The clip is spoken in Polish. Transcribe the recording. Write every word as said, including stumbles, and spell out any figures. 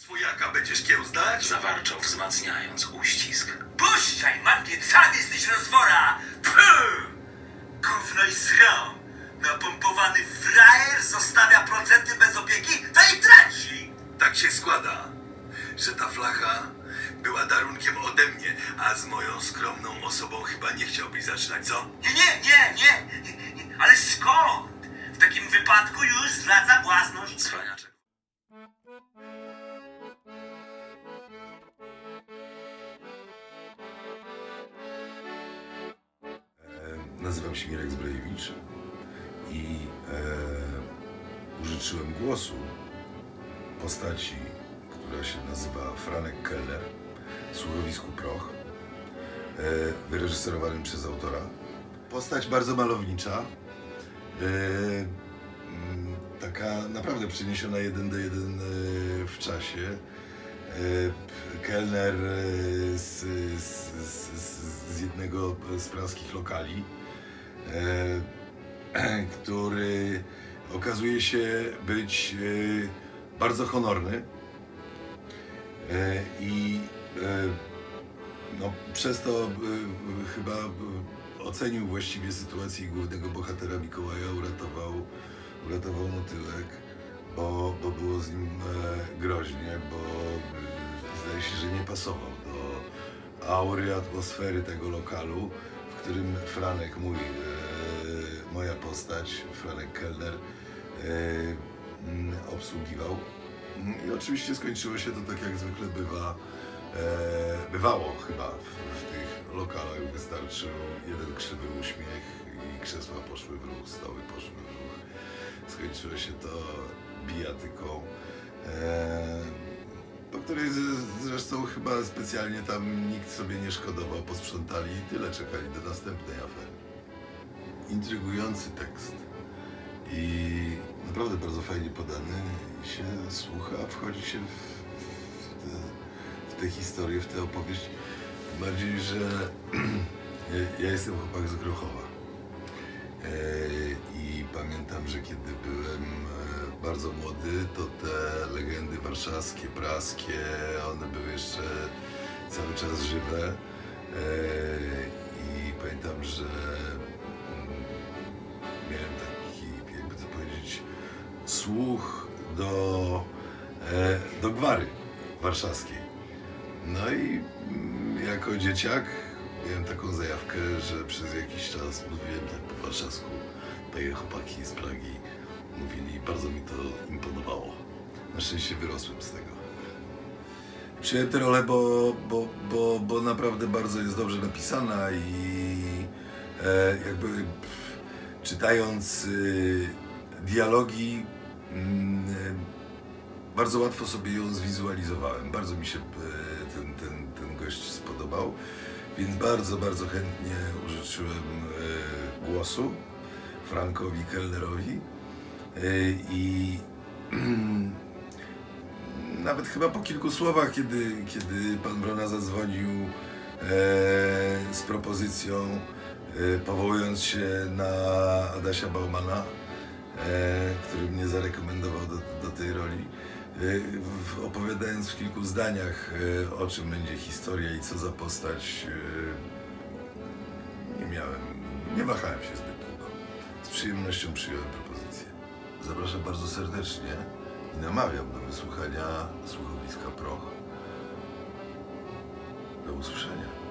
Swojaka będziesz kiełzdać? Zawarczał, wzmacniając uścisk. Puszczaj, mangiet, sam jesteś rozwora! Puh! Gówno i srom! Napompowany frajer zostawia procenty bez opieki, to i traci! Tak się składa, że ta flacha była darunkiem ode mnie, a z moją skromną osobą chyba nie chciałbyś zaczynać, co? Nie, nie, nie, nie, nie, nie. Ale skąd? W takim wypadku już zwracam własność. Cwaniaczek. Nazywam się Mirek Zbrojewicz i e, użyczyłem głosu postaci, która się nazywa Franek Kellner, w słuchowisku Proch, e, wyreżyserowanym przez autora. Postać bardzo malownicza, e, m, taka naprawdę przeniesiona jeden do jeden e, w czasie. E, Kellner e, z, z, z, z jednego z praskich lokali, E, który okazuje się być e, bardzo honorny e, i e, no, przez to e, chyba ocenił właściwie sytuację głównego bohatera Mikołaja, uratował, uratował mu tyłek, bo, bo było z nim e, groźnie, bo e, zdaje się, że nie pasował do aury, atmosfery tego lokalu, w którym Franek, mój, e, moja postać, Franek Kellner, e, m, obsługiwał. I oczywiście skończyło się to tak, jak zwykle bywa, e, bywało chyba w, w tych lokalach. Wystarczył jeden krzywy uśmiech i krzesła poszły w ruch, stoły poszły w ruch. Skończyło się to bijatyką, e, po której z, zresztą chyba specjalnie tam nikt sobie nie szkodował, posprzątali i tyle, czekali do następnej afery. Intrygujący tekst i naprawdę bardzo fajnie podany, i się słucha, wchodzi się w, w, te, w tę historię, w tę opowieść. Tym bardziej, że ja, ja jestem chłopak z Grochowa e, i pamiętam, że kiedy byłem e, bardzo młody, to te legendy warszawskie, praskie, one były jeszcze cały czas żywe e, i pamiętam, że miałem taki, jakby to powiedzieć, słuch do, e, do gwary warszawskiej. No i mm, jako dzieciak miałem taką zajawkę, że przez jakiś czas mówiłem tak po warszawsku. Takie chłopaki z Pragi mówili i bardzo mi to imponowało. Na szczęście wyrosłem z tego. Przyjąłem tę rolę, bo, bo, bo, bo naprawdę bardzo jest dobrze napisana i e, jakby pff, czytając y, dialogi, y, bardzo łatwo sobie ją zwizualizowałem. Bardzo mi się y, ten, ten, ten gość spodobał, więc bardzo, bardzo chętnie użyczyłem y, głosu Frankowi Kellnerowi y, i nawet chyba po kilku słowach, kiedy, kiedy pan Wrona zadzwonił e, z propozycją, e, powołując się na Adasia Baumana, e, który mnie zarekomendował do, do tej roli, e, w, opowiadając w kilku zdaniach, e, o czym będzie historia i co za postać, e, nie miałem, nie wahałem się zbyt długo. Z przyjemnością przyjąłem propozycję. Zapraszam bardzo serdecznie i namawiam do wysłuchania słuchowiska Proch. Do usłyszenia.